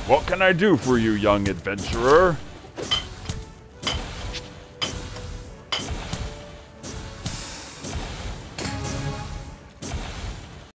What can I do for you, young adventurer?